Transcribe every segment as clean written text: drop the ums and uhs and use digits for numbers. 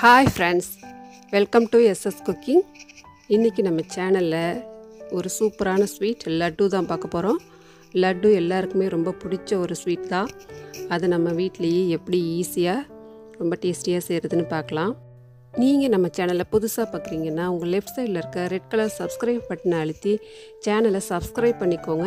Hi friends, welcome to SS Cooking. இன்னைக்கு நம்ம சேனல்ல ஒரு சூப்பரான ஸ்வீட் லட்டு தான் பார்க்க போறோம். லட்டு எல்லாருக்குமே ரொம்ப பிடிச்ச ஒரு ஸ்வீட் தான். அது நம்ம வீட்லயே எப்படி ஈஸியா ரொம்ப டேஸ்டியா செய்யறதுன்னு பார்க்கலாம். நீங்க நம்ம சேனலை புதுசா பார்க்கறீங்கன்னா உங்க லெஃப்ட் சைடுல இருக்க ரெட் கலர் Subscribe பட்டனை அழுத்தி சேனலை Subscribe பண்ணிக்கோங்க.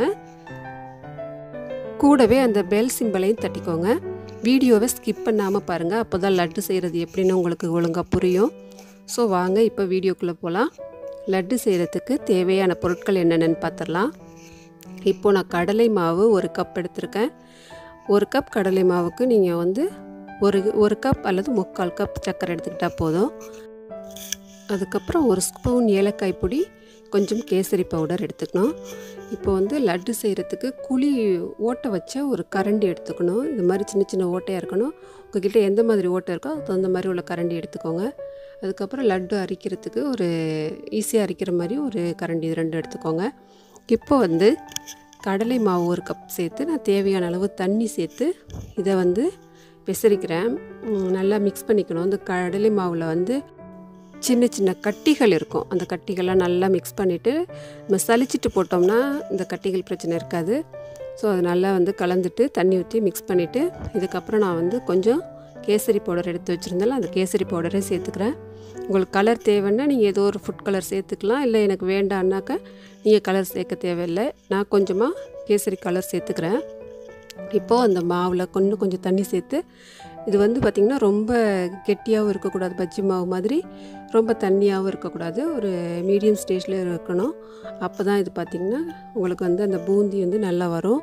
கூடவே அந்த பெல் சிம்பலையும் தட்டிக்கோங்க. வீடியோவை ஸ்கிப் பண்ணாமல் பாருங்கள், அப்போ தான் லட்டு செய்கிறது எப்படின்னு உங்களுக்கு ஒழுங்காக புரியும். ஸோ வாங்க இப்போ வீடியோக்குள்ளே போகலாம். லட்டு செய்கிறதுக்கு தேவையான பொருட்கள் என்னென்னு பார்த்துடலாம். இப்போது நான் கடலை மாவு 1 கப் எடுத்திருக்கேன். 1 கப் கடலை மாவுக்கு நீங்கள் வந்து ஒரு கப் அல்லது 3/4 கப் சர்க்கரை எடுத்துக்கிட்டால் போதும். அதுக்கப்புறம் 1 ஸ்பூன் ஏலக்காய் பொடி, கொஞ்சம் கேசரி பவுடர் எடுத்துக்கணும். இப்போ வந்து லட்டு செய்கிறதுக்கு குழி ஓட்டை வச்ச ஒரு கரண்டி எடுத்துக்கணும். இந்த மாதிரி சின்ன சின்ன ஓட்டையாக இருக்கணும். உங்கள்கிட்ட எந்த மாதிரி ஓட்டை இருக்கோ அது அந்த மாதிரி உள்ள கரண்டி எடுத்துக்கோங்க. அதுக்கப்புறம் லட்டு அரிக்கிறதுக்கு ஒரு ஈஸியாக அரிக்கிற மாதிரி ஒரு கரண்டி 2 எடுத்துக்கோங்க. இப்போ வந்து கடலை மாவு 1 கப் சேர்த்து நான் தேவையான அளவு தண்ணி சேர்த்து இதை வந்து பிசறிக்கிறேன். நல்லா மிக்ஸ் பண்ணிக்கணும். இந்த கடலை மாவில் வந்து சின்ன சின்ன கட்டிகள் இருக்கும். அந்த கட்டிகள்லாம் நல்லா மிக்ஸ் பண்ணிவிட்டு நம்ம சலிச்சிட்டு போட்டோம்னா இந்த கட்டிகள் பிரச்சனை இருக்காது. ஸோ அது நல்லா வந்து கலந்துட்டு தண்ணி ஊற்றி மிக்ஸ் பண்ணிவிட்டு இதுக்கப்புறம் நான் வந்து கொஞ்சம் கேசரி பவுடர் எடுத்து வச்சுருந்தாலும் அந்த கேசரி பவுடரே சேர்த்துக்கிறேன். உங்களுக்கு கலர் தேவைன்னா நீங்கள் ஏதோ ஒரு ஃபுட் கலர் சேர்த்துக்கலாம். இல்லை எனக்கு வேண்டான்னாக்கா நீங்கள் கலர் சேர்க்க தேவையில்லை. நான் கொஞ்சமாக கேசரி கலர் சேர்த்துக்கிறேன். இப்போது அந்த மாவில் கொஞ்சம் தண்ணி சேர்த்து இது வந்து பார்த்திங்கன்னா ரொம்ப கெட்டியாகவும் இருக்கக்கூடாது, பஜ்ஜி மாவு மாதிரி ரொம்ப தண்ணியாகவும் இருக்கக்கூடாது, ஒரு மீடியம் ஸ்டேஜில் இருக்கணும். அப்போ தான் இது பார்த்திங்கன்னா உங்களுக்கு வந்து அந்த பூந்தி வந்து நல்லா வரும்.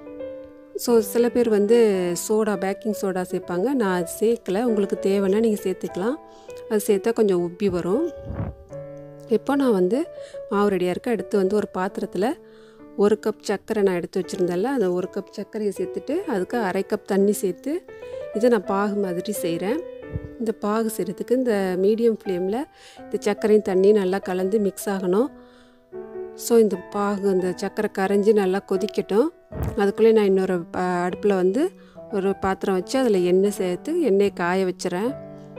ஸோ சில பேர் வந்து பேக்கிங் சோடா சேர்ப்பாங்க. நான் அது சேர்க்கலை. உங்களுக்கு தேவைன்னா நீங்கள் சேர்த்துக்கலாம். அது சேர்த்தா கொஞ்சம் உப்பி வரும். இப்போ நான் வந்து மாவு ரெடியாக இருக்க எடுத்து வந்து ஒரு பாத்திரத்தில் 1 கப் சர்க்கரை நான் எடுத்து வச்சுருந்தேன்ல, அந்த 1 கப் சர்க்கரையை சேர்த்துட்டு அதுக்கு 1/2 கப் தண்ணி சேர்த்து இதை நான் பாகு மாதிரி செய்கிறேன். இந்த பாகு செய்கிறதுக்கு இந்த மீடியம் ஃப்ளேமில் இந்த சர்க்கரையும் தண்ணி நல்லா கலந்து மிக்ஸ் ஆகணும். ஸோ இந்த பாகு இந்த சர்க்கரை கரைஞ்சி நல்லா கொதிக்கட்டும். அதுக்குள்ளே நான் இன்னொரு அடுப்பில் வந்து ஒரு பாத்திரம் வச்சு அதில் எண்ணெய் சேர்த்து எண்ணெயை காய வச்சுறேன்.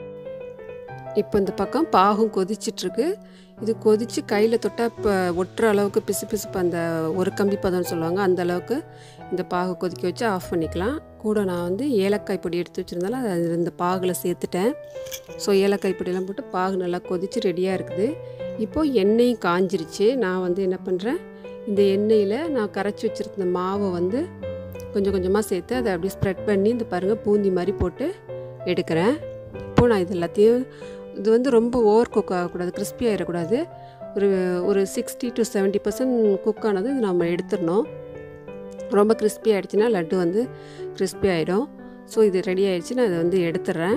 இப்போ இந்த பக்கம் பாகும் கொதிச்சிட்ருக்கு. இது கொதித்து கையில் தொட்டால் இப்போ ஒட்டுற அளவுக்கு பிசுப்பு அந்த ஒரு கம்பி பதம்னு சொல்லுவாங்க, அந்த அளவுக்கு இந்த பாகு கொதிக்க வச்சு ஆஃப் பண்ணிக்கலாம். கூட நான் வந்து ஏலக்காய் பொடி எடுத்து வச்சுருந்தாலும் அது இந்த பாகில் சேர்த்துட்டேன். ஸோ ஏலக்காய் பொடியெல்லாம் போட்டு பாகு நல்லா கொதித்து ரெடியாக இருக்குது. இப்போது எண்ணெயும் காஞ்சிருச்சு. நான் வந்து என்ன பண்ணுறேன், இந்த எண்ணெயில் நான் கரைச்சி வச்சுருந்த மாவை வந்து கொஞ்சம் கொஞ்சமாக சேர்த்து அதை அப்படியே ஸ்ப்ரெட் பண்ணி இந்த பாருங்கள் பூந்தி மாதிரி போட்டு எடுக்கிறேன். இப்போது நான் இது எல்லாத்தையும் இது வந்து ரொம்ப ஓவர் குக் ஆகக்கூடாது, கிறிஸ்பி ஆகிடக்கூடாது. ஒரு 60 to 70% குக் ஆனது இது நம்ம எடுத்துடணும். ரொம்ப கிறிஸ்பி ஆகிடுச்சின்னா லட்டு வந்து கிறிஸ்பி ஆகிடும். ஸோ இது ரெடி ஆகிடுச்சு. நான் அதை வந்து எடுத்துடுறேன்.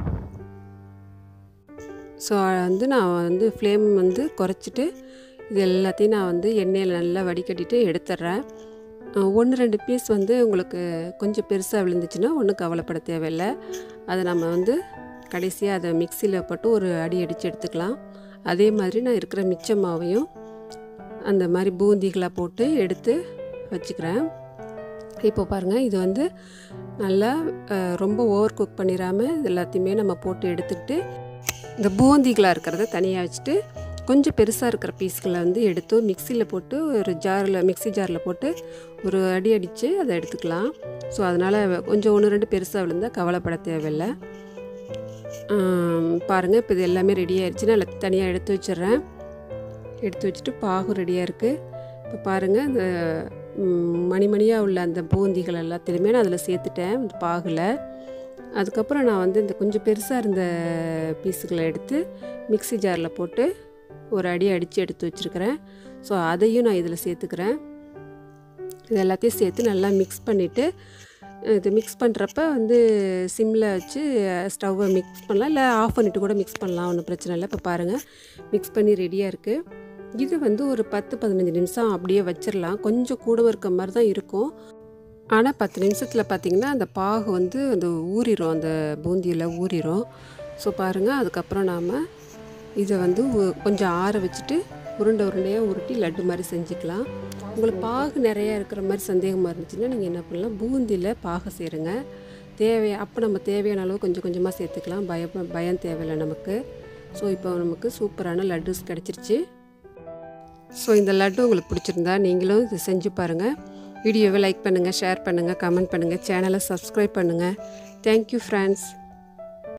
ஸோ வந்து நான் வந்து ஃப்ளேம் வந்து குறைச்சிட்டு இது எல்லாத்தையும் நான் வந்து எண்ணெயில் நல்லா வடிகட்டிட்டு எடுத்துடுறேன். 1-2 பீஸ் வந்து உங்களுக்கு கொஞ்சம் பெருசாக விழுந்துச்சுன்னா ஒன்றும் கவலைப்பட தேவையில்லை. அதை நம்ம வந்து கடைசியாக அதை மிக்சியில் போட்டு ஒரு அடி அடித்து எடுத்துக்கலாம். அதே மாதிரி நான் இருக்கிற மிச்ச மாவையும் அந்த மாதிரி பூந்திகளாக போட்டு எடுத்து வச்சுக்கிறேன். இப்போ பாருங்கள், இது வந்து நல்லா ரொம்ப ஓவர் குக் பண்ணிடாமல் இது எல்லாத்தையுமே நம்ம போட்டு எடுத்துக்கிட்டு இந்த பூந்திகளாக இருக்கிறத தனியாக வச்சுட்டு கொஞ்சம் பெருசாக இருக்கிற பீஸ்களை வந்து எடுத்து மிக்சியில் போட்டு ஒரு மிக்சி ஜாரில் போட்டு ஒரு அடி அடித்து அதை எடுத்துக்கலாம். ஸோ அதனால் கொஞ்சம் 1-2 பெருசாக விழுந்தால் கவலைப்பட தேவையில்லை. பாருங்கள், இப்போ இது எல்லாமே ரெடி ஆகிடுச்சு. நான் எல்லாத்தையும் தனியாக எடுத்து வச்சிட்றேன். எடுத்து வச்சுட்டு பாகும் ரெடியாக இருக்குது. இப்போ பாருங்கள், இந்த மணிமணியாக உள்ள அந்த பூந்திகள் எல்லாத்தையுமே நான் அதில் சேர்த்துட்டேன் இந்த பாகில். அதுக்கப்புறம் நான் வந்து இந்த கொஞ்சம் பெருசாக இருந்த பீஸுகளை எடுத்து மிக்சி ஜாரில் போட்டு ஒரு அடி அடித்து எடுத்து வச்சுருக்கிறேன். ஸோ அதையும் நான் இதில் சேர்த்துக்கிறேன். இது எல்லாத்தையும் சேர்த்து நல்லா மிக்ஸ் பண்ணிவிட்டு இது மிக்ஸ் பண்ணுறப்ப வந்து சிம்மில் வச்சு ஸ்டவ்வை மிக்ஸ் பண்ணலாம், இல்லை ஆஃப் பண்ணிவிட்டு கூட மிக்ஸ் பண்ணலாம், ஒன்றும் பிரச்சனை இல்லை. இப்போ பாருங்கள், மிக்ஸ் பண்ணி ரெடியாக இருக்குது. இது வந்து ஒரு 10-15 நிமிஷம் அப்படியே வச்சிடலாம். கொஞ்சம் கூட இருக்க மாதிரி தான் இருக்கும். ஆனால் 10 நிமிஷத்தில் பார்த்திங்கன்னா அந்த பாகு வந்து அந்த ஊறிடும், அந்த பூந்தியில் ஊறிடும். ஸோ பாருங்கள், அதுக்கப்புறம் நாம் இதை வந்து கொஞ்சம் ஆற வச்சுட்டு உருண்டையாக உருட்டி லட்டு மாதிரி செஞ்சுக்கலாம். உங்களுக்கு பாகு நிறையா இருக்கிற மாதிரி சந்தேகமாக இருந்துச்சுன்னா நீங்கள் என்ன பண்ணலாம், பூந்தியில் பாகு சேருங்க. அப்போ நம்ம தேவையான அளவு கொஞ்சம் கொஞ்சமாக சேர்த்துக்கலாம். பயம் தேவையில்லை நமக்கு. ஸோ இப்போ நமக்கு சூப்பரான லட்டுஸ் கிடச்சிருச்சு. ஸோ இந்த லட்டு உங்களுக்கு பிடிச்சிருந்தா நீங்களும் இதை செஞ்சு பாருங்கள். வீடியோவை லைக் பண்ணுங்கள், ஷேர் பண்ணுங்கள், கமெண்ட் பண்ணுங்கள், சேனலை சப்ஸ்கிரைப் பண்ணுங்கள். Thank you friends.